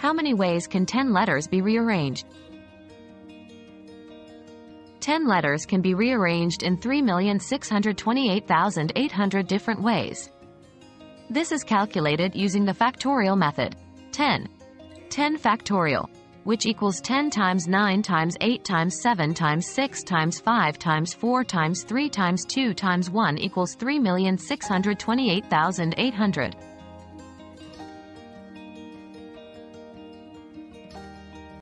How many ways can 10 letters be rearranged? 10 letters can be rearranged in 3,628,800 different ways. This is calculated using the factorial method. 10 factorial, which equals 10 times 9 times 8 times 7 times 6 times 5 times 4 times 3 times 2 times 1 equals 3,628,800.